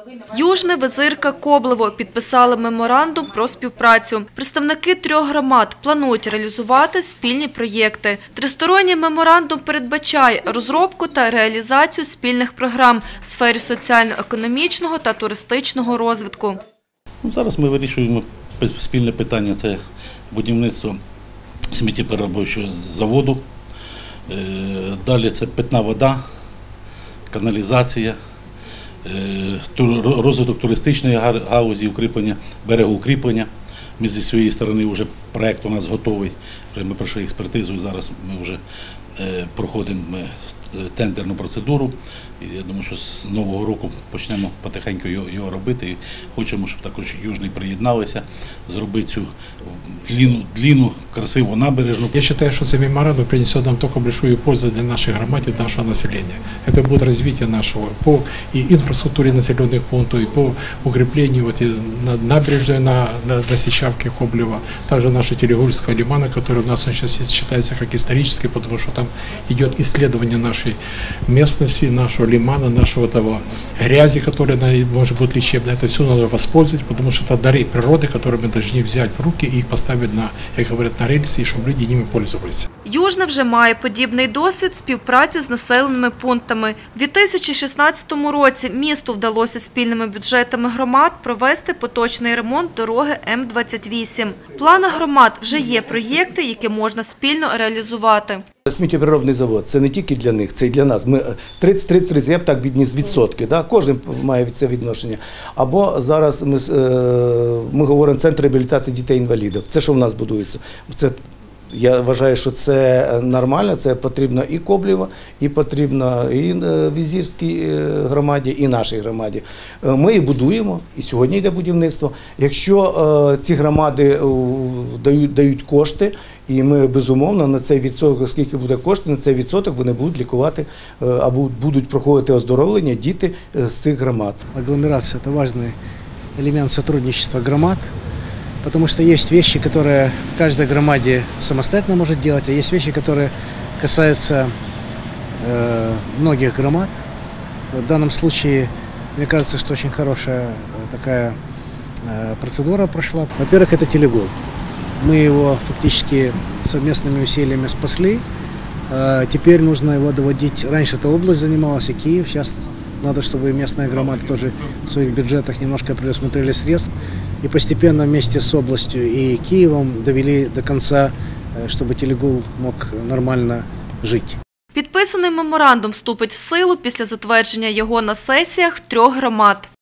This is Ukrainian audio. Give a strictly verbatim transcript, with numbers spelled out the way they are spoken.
Южне, Визирка, Коблево підписали меморандум про співпрацю. Представники трьох громад планують реалізувати спільні проєкти. Тристоронній меморандум передбачає розробку та реалізацію спільних програм в сфері соціально-економічного та туристичного розвитку. Зараз ми вирішуємо спільне питання – це будівництво сміттєпереробного заводу. Далі це питна вода, каналізація, розвиток туристичної галузі, укріплення, берегоукріплення. Ми зі своєї сторони вже проєкт у нас готовий, ми пройшли експертизу і зараз ми вже проходимо тендерну процедуру. Я думаю, що з нового року почнемо потихеньку його, його робити. І хочемо, щоб також Южний приєдналися, зробити цю длинну, длинну, красиву набережну. Я вважаю, що цей меморандум принесе нам тільки велику пользу для наших громад і нашого населення. Це буде розвиток нашого по і інфраструктурі населених пунктів, і по укріпленню вот, набережної на, на, на Січавці Коблева, також наша Телегульського лимана, який у нас зараз вважається як історичний, тому що там йде исследование нашей местности, нашего лимана, нашего того грязи, которая может быть лечебной. Это все надо воспользовать, потому что это дары природы, которые мы должны взять в руки и их поставить на, как говорят, на рельсы, и чтобы люди ними пользовались. Южне вже має подібний досвід співпраці з населеними пунктами. У дві тисячі шістнадцятому році місту вдалося спільними бюджетами громад провести поточний ремонт дороги М двадцять вісім. В планах громад вже є проєкти, які можна спільно реалізувати. Сміттєпереробний завод – це не тільки для них, це і для нас. Ми тридцять тридцять, я б так відніс відсотки, да? Кожен має від це відношення. Або зараз ми, ми говоримо Центр реабілітації дітей-інвалідів. Це що в нас будується? Це, я вважаю, що це нормально, це потрібно і Коблево, і потрібно і Візирській громаді, і нашій громаді. Ми і будуємо, і сьогодні йде будівництво. Якщо ці громади дають, дають кошти, і ми, безумовно, на цей відсоток, оскільки буде кошти, на цей відсоток вони будуть лікувати або будуть проходити оздоровлення діти з цих громад. Агломерація – це важливий елемент співпрацювання громад, потому что есть вещи, которые в каждой громаде самостоятельно может делать, а есть вещи, которые касаются э, многих громад. В данном случае, мне кажется, что очень хорошая такая э, процедура прошла. Во-первых, это Телегул. Мы его фактически совместными усилиями спасли. Э, теперь нужно его доводить. Раньше эта область занималась, и Киев. Сейчас надо, чтобы местные громады тоже в своих бюджетах немножко предусмотрели средств. И постепенно вместе с областью и Киевом довели до конца, чтобы Телегул мог нормально жить. Підписаний меморандум вступить в силу після затвердження його на сесіях трьох громад.